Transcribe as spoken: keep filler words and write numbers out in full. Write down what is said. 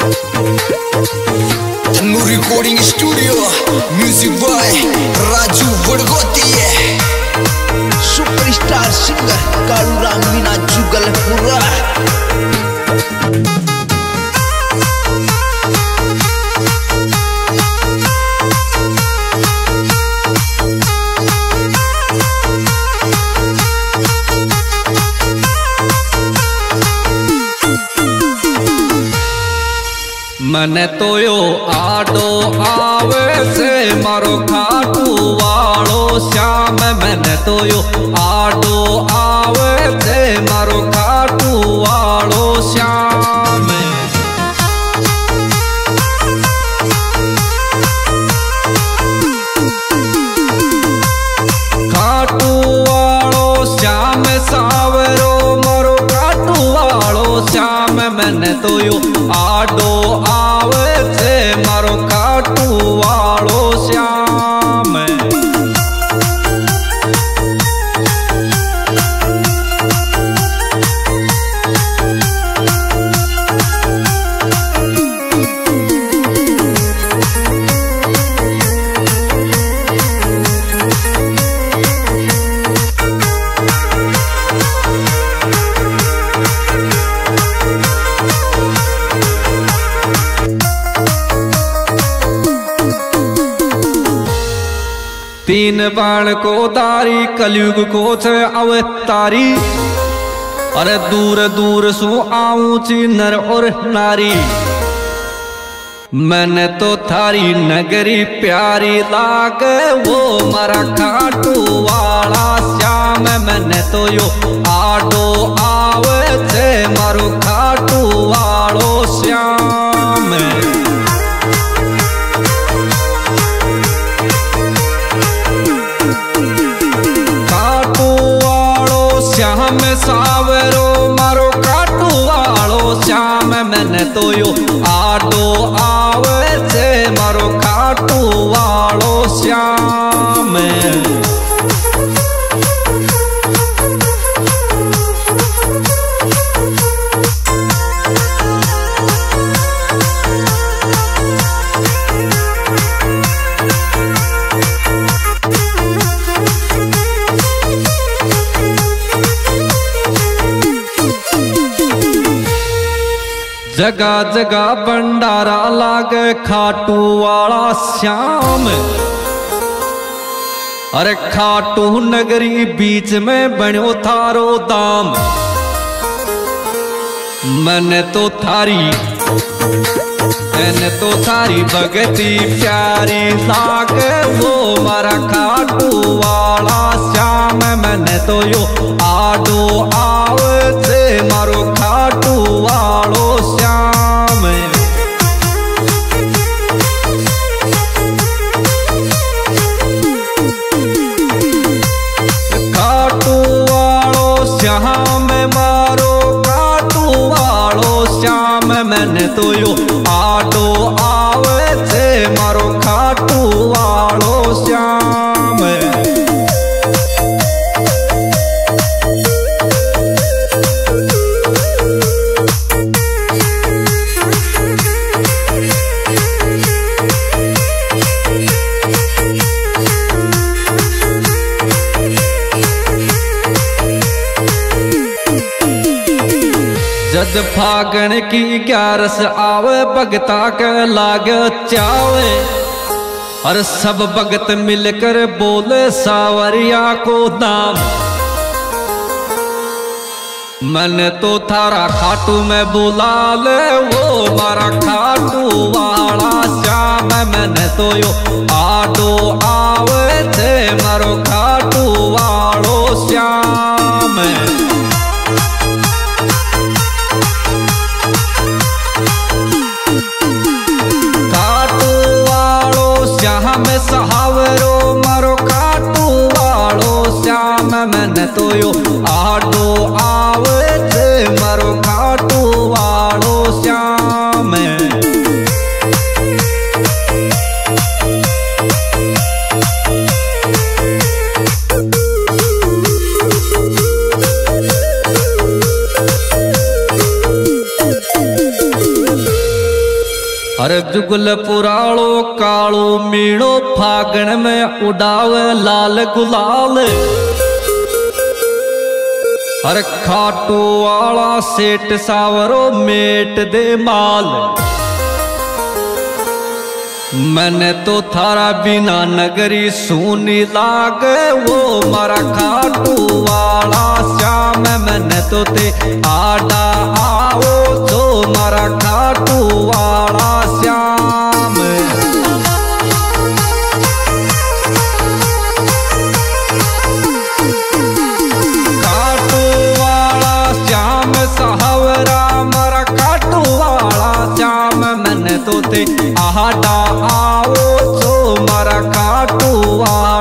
Tannu recording studio, music boy Raju Wadgoti है, superstar singer Kalu Ram Meena Jugalpura. मने तो यो आडो आवे से मारो खाटू वालो श्याम। मैंने तो यो आडो आवे से मारो खाटू वालो श्याम। खाटू वालो श्याम सावरो मारो खाटू वालो श्याम। मैंने तो यो आडो आवे से मारो खाटू वालो श्याम। तीन बाण को दारी कलयुग को छे अवतारी। अरे दूर दूर सु आऊची नर और नारी। मैंने तो थारी नगरी प्यारी लागे वो मारा खाटू वाला श्याम। मैंने तो यो आडो आवे छे मारो खाटू वालो श्याम। श्याम सावरो मारो खाटू वालो श्याम। मैंने तो यो आडो आवे से मारो खाटू वालो श्याम। जगा जगा भंडारा लागे खाटू वाला श्याम। अरे खाटू नगरी बीच में बनो थारो दाम। मैंने तो थारी मैंने तो थारी भगती प्यारी लागे वो मारा खाटू वाला श्याम। मैंने तो यो आडो आवे से मारो खाटू वालो श्याम। खाटू वालो श्याम मारो खाटू वालो श्याम। मैंने तो यो आडो आवे से मारो खाटू वालो श्याम। जद फागण की ग्यारस आवे भगता के लागे चावे। और सब भगत मिलकर बोले सावरिया को दाम। मैंने तो थारा खाटू में बुला ले वो मारा खाटू वाला श्याम। मैंने तो यो आडो आवे थे मारो खाटू वालो श्याम। श्याम सहावरो मारो खाटू वालो श्याम। मैंने तो यो आडो आवे थे मारो खाटू वालो श्याम। अरे जुगल पुरालो कालो मीणो फागण में उड़ावे लाल गुलाल। अरे खाटू वाला सेठ सावरो मेट दे माल। मैंने तो थारा बिना नगरी सुनी लागे वो मारा खाटू वाला श्याम। मैंने तो ते आडा आओ जो मारा खाटू वाला श्याम। खाटू वाला श्याम सावरा मारा खाटू वाला श्याम। मैंने तो ते आडा आओ जो मारा खाटू वाला